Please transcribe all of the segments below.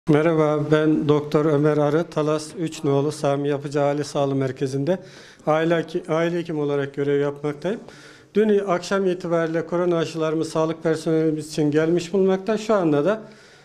Merhaba, ben Doktor Ömer Arı, Talas 3 Nolu Sami Yapıcı Aile Sağlığı Merkezi'nde aile hekimi olarak görev yapmaktayım. Dün akşam itibariyle korona aşılarımız sağlık personelimiz için gelmiş bulunmakta. Şu anda da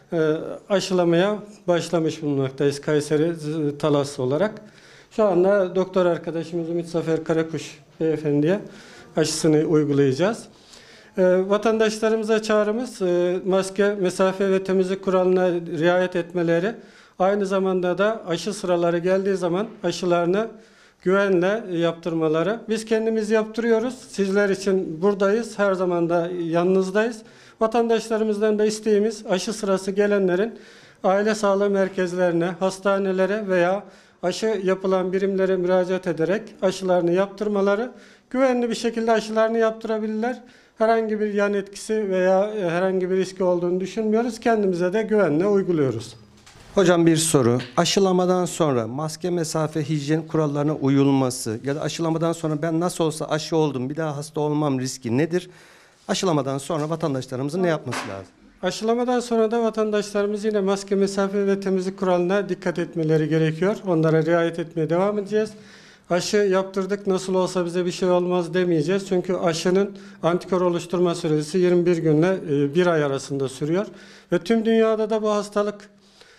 aşılamaya başlamış bulunmaktayız Kayseri Talas olarak. Şu anda doktor arkadaşımız Ümit Zafer Karakuş beyefendiye aşısını uygulayacağız. Vatandaşlarımıza çağrımız maske, mesafe ve temizlik kuralına riayet etmeleri, aynı zamanda da aşı sıraları geldiği zaman aşılarını güvenle yaptırmaları. Biz kendimiz yaptırıyoruz. Sizler için buradayız. Her zaman da yanınızdayız. Vatandaşlarımızdan da isteğimiz aşı sırası gelenlerin aile sağlığı merkezlerine, hastanelere veya aşı yapılan birimlere müracaat ederek aşılarını yaptırmaları, güvenli bir şekilde aşılarını yaptırabilirler. Herhangi bir yan etkisi veya herhangi bir riski olduğunu düşünmüyoruz. Kendimize de güvenle uyguluyoruz. Hocam bir soru. Aşılamadan sonra maske, mesafe, hijyen kurallarına uyulması ya da aşılamadan sonra ben nasıl olsa aşı oldum bir daha hasta olmam riski nedir? Aşılamadan sonra vatandaşlarımızın ne yapması lazım? Aşılamadan sonra da vatandaşlarımız yine maske, mesafe ve temizlik kuralına dikkat etmeleri gerekiyor. Onlara riayet etmeye devam edeceğiz. Aşı yaptırdık nasıl olsa bize bir şey olmaz demeyeceğiz. Çünkü aşının antikor oluşturma süresi 21 günle 1 ay arasında sürüyor. Ve tüm dünyada da bu hastalık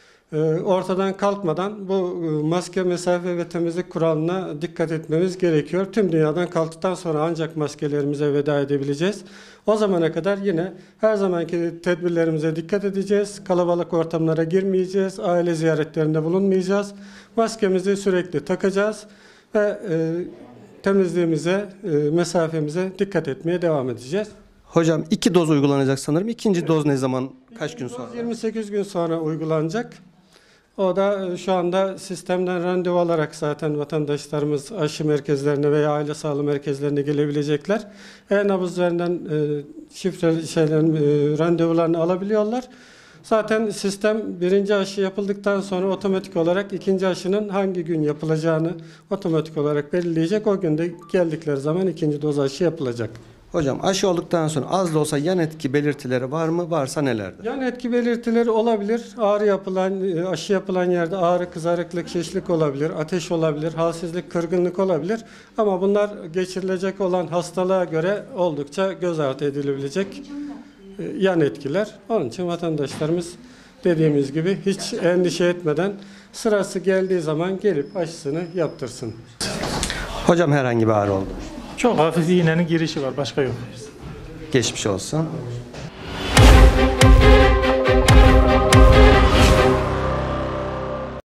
ortadan kalkmadan bu maske, mesafe ve temizlik kuralına dikkat etmemiz gerekiyor. Tüm dünyadan kalktıktan sonra ancak maskelerimize veda edebileceğiz. O zamana kadar yine her zamanki tedbirlerimize dikkat edeceğiz. Kalabalık ortamlara girmeyeceğiz. Aile ziyaretlerinde bulunmayacağız. Maskemizi sürekli takacağız. Ve temizliğimize, mesafemize dikkat etmeye devam edeceğiz. Hocam 2 doz uygulanacak sanırım. İkinci doz ne zaman, kaç gün sonra? 28 gün sonra uygulanacak. O da şu anda sistemden randevu alarak zaten vatandaşlarımız aşı merkezlerine veya aile sağlığı merkezlerine gelebilecekler. E-nabız üzerinden şifreli randevularını alabiliyorlar. Zaten sistem birinci aşı yapıldıktan sonra otomatik olarak ikinci aşının hangi gün yapılacağını otomatik olarak belirleyecek. O günde geldikleri zaman ikinci doz aşı yapılacak. Hocam aşı olduktan sonra az da olsa yan etki belirtileri var mı? Varsa nelerdir? Yan etki belirtileri olabilir. Aşı yapılan yerde ağrı, kızarıklık, şişlik olabilir, ateş olabilir, halsizlik, kırgınlık olabilir. Ama bunlar geçirilecek olan hastalığa göre oldukça göz ardı edilebilecek yan etkiler. Onun için vatandaşlarımız dediğimiz gibi hiç endişe etmeden sırası geldiği zaman gelip aşısını yaptırsın. Hocam herhangi bir ağrı oldu. Çok hafif iğnenin girişi var, başka yok. Geçmiş olsun.